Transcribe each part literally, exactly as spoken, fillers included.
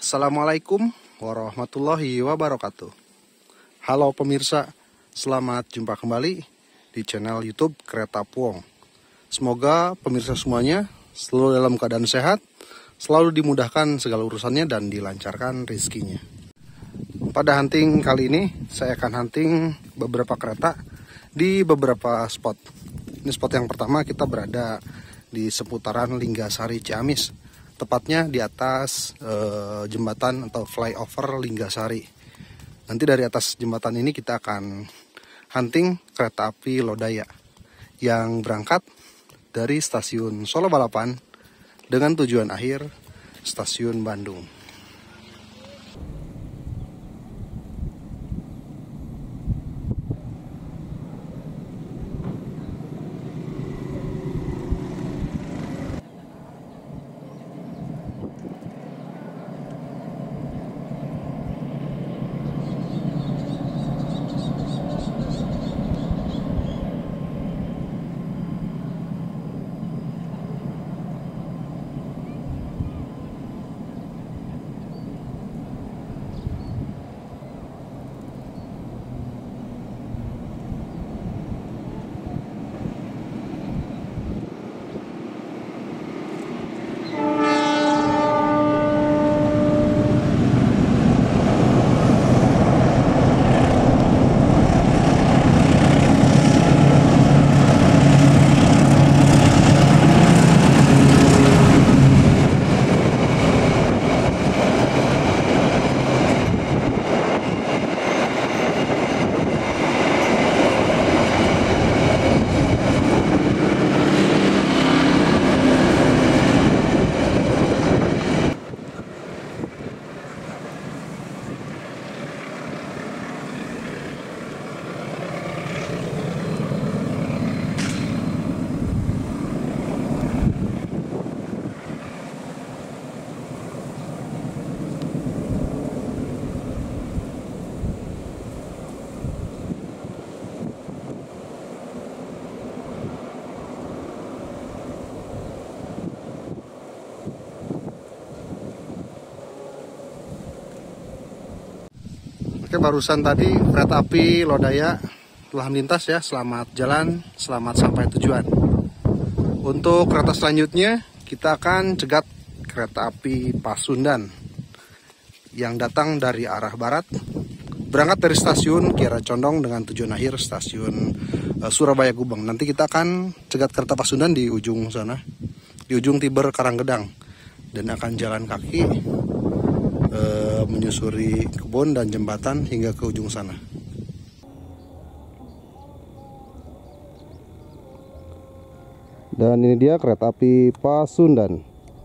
Assalamualaikum warahmatullahi wabarakatuh. Halo pemirsa, selamat jumpa kembali di channel YouTube Kereta Puong. Semoga pemirsa semuanya selalu dalam keadaan sehat, selalu dimudahkan segala urusannya dan dilancarkan rezekinya. Pada hunting kali ini, saya akan hunting beberapa kereta di beberapa spot. Ini spot yang pertama, kita berada di seputaran Linggasari Ciamis, tepatnya di atas eh, jembatan atau flyover Linggasari. Nanti dari atas jembatan ini kita akan hunting kereta api Lodaya yang berangkat dari stasiun Solo Balapan dengan tujuan akhir stasiun Bandung. Oke, barusan tadi kereta api Lodaya telah melintas ya. Selamat jalan, selamat sampai tujuan. Untuk kereta selanjutnya kita akan cegat kereta api Pasundan yang datang dari arah barat, berangkat dari stasiun Kiara Condong dengan tujuan akhir stasiun uh, Surabaya Gubeng. Nanti kita akan cegat kereta Pasundan di ujung sana, di ujung Tiber Karanggedang, dan akan jalan kaki E, menyusuri kebun dan jembatan hingga ke ujung sana. Dan ini dia kereta api Pasundan.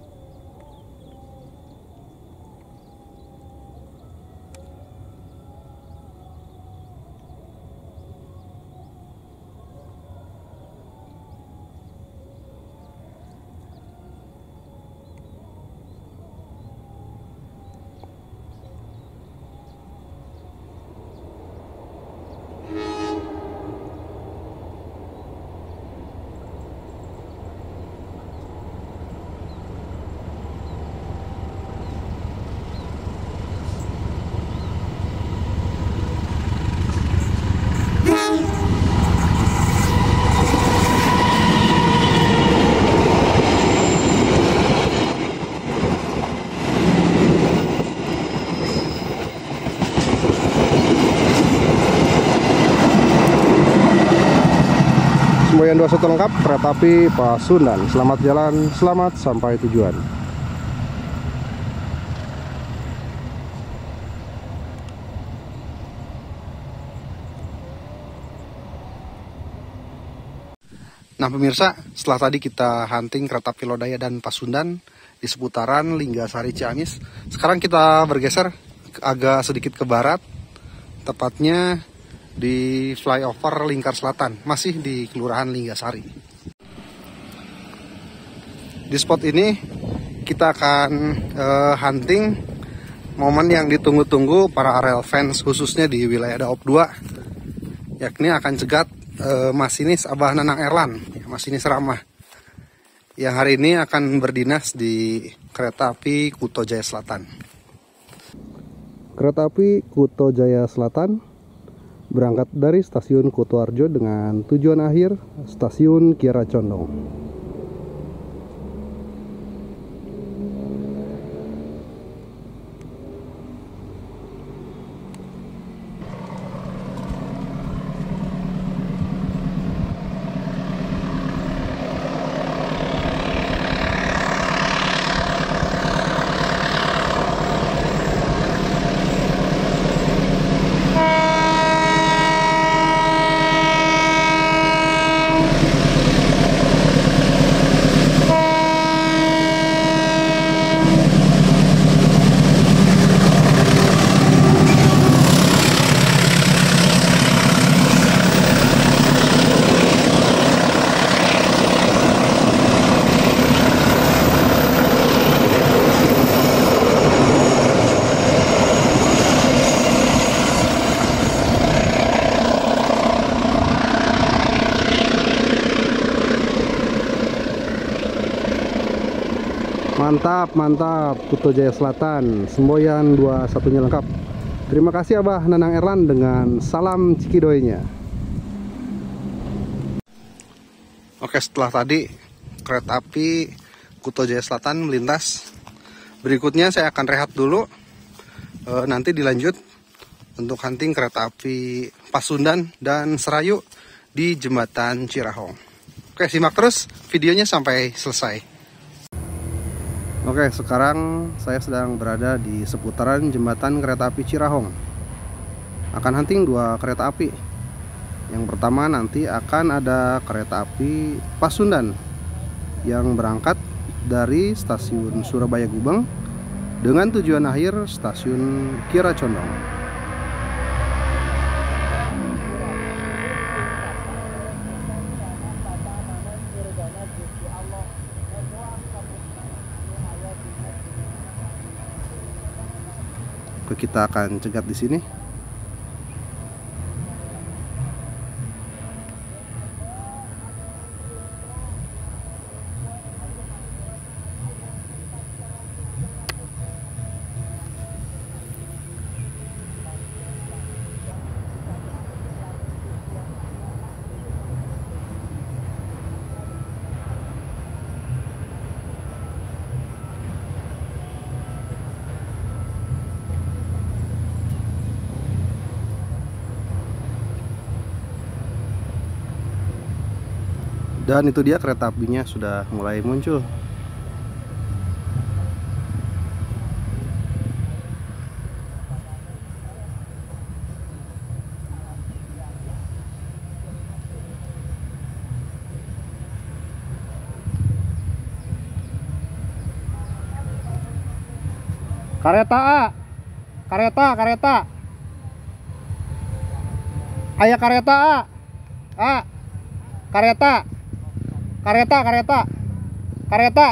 Semboyan dua puluh satu lengkap kereta api Pasundan. Selamat jalan, selamat sampai tujuan. Nah pemirsa, setelah tadi kita hunting kereta api Lodaya dan Pasundan di seputaran Linggasari Ciamis, sekarang kita bergeser agak sedikit ke barat, tepatnya di flyover Lingkar Selatan, masih di Kelurahan Linggasari. Di spot ini kita akan uh, hunting momen yang ditunggu-tunggu para aerial fans, khususnya di wilayah Daop dua, yakni akan cegat uh, masinis Abah Nanang Erlan, masinis ramah, yang hari ini akan berdinas di kereta api Kuto Jaya Selatan. Kereta api Kuto Jaya Selatan berangkat dari stasiun Kutoarjo dengan tujuan akhir stasiun Kiara Condong. Mantap, mantap, Kuto Jaya Selatan, semboyan dua satunya lengkap. Terima kasih Abah Nanang Erlan dengan salam Cikidoynya. Oke, setelah tadi kereta api Kuto Jaya Selatan melintas, berikutnya saya akan rehat dulu. E, nanti dilanjut untuk hunting kereta api Pasundan dan Serayu di Jembatan Cirahong. Oke, simak terus videonya sampai selesai. Oke, sekarang saya sedang berada di seputaran jembatan kereta api Cirahong. Akan hunting dua kereta api. Yang pertama nanti akan ada kereta api Pasundan yang berangkat dari stasiun Surabaya Gubeng dengan tujuan akhir stasiun Kiara Condong. Kita akan cegat di sini. Dan itu dia kereta apinya sudah mulai muncul. Kereta A, kereta, kereta. Ayah kereta A, A, kereta. Kereta, kereta, kereta.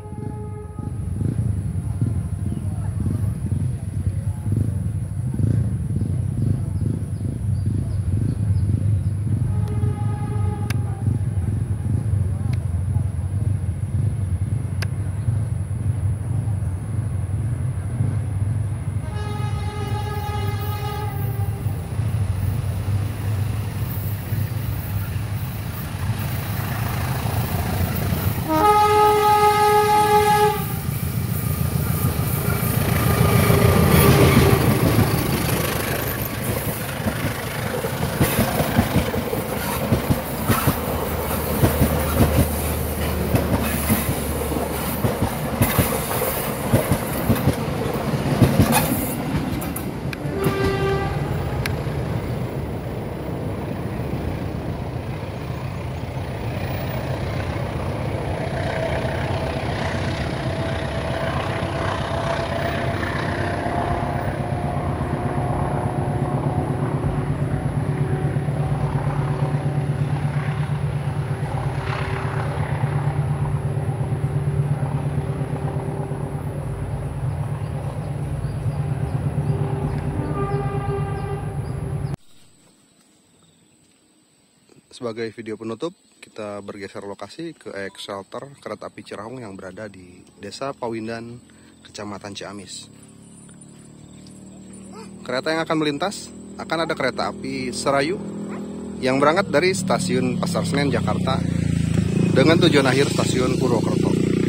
Sebagai video penutup, kita bergeser lokasi ke X shelter kereta api Cirahong yang berada di Desa Pawindan, Kecamatan Ciamis. kereta yang akan melintas akan ada kereta api Serayu yang berangkat dari stasiun Pasar Senen, Jakarta dengan tujuan akhir stasiun Purwokerto.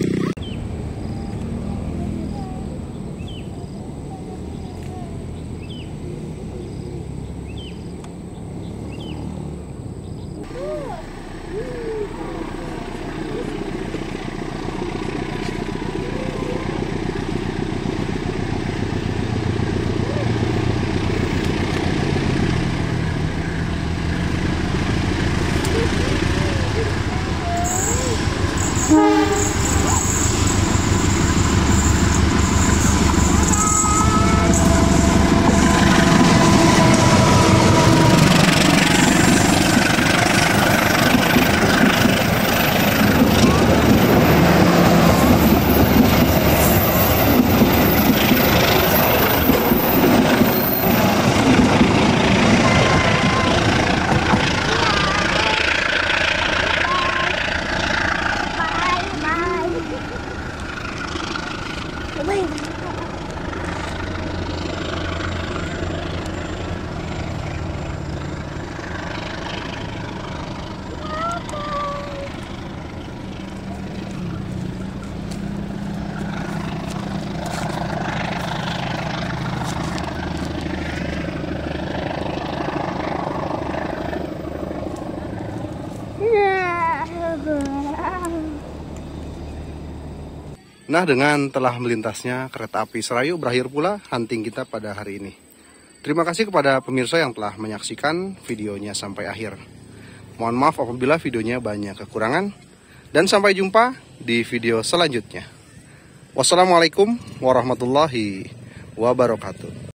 Nah, dengan telah melintasnya kereta api Serayu, berakhir pula hunting kita pada hari ini. Terima kasih kepada pemirsa yang telah menyaksikan videonya sampai akhir. Mohon maaf apabila videonya banyak kekurangan. Dan sampai jumpa di video selanjutnya. Wassalamualaikum warahmatullahi wabarakatuh.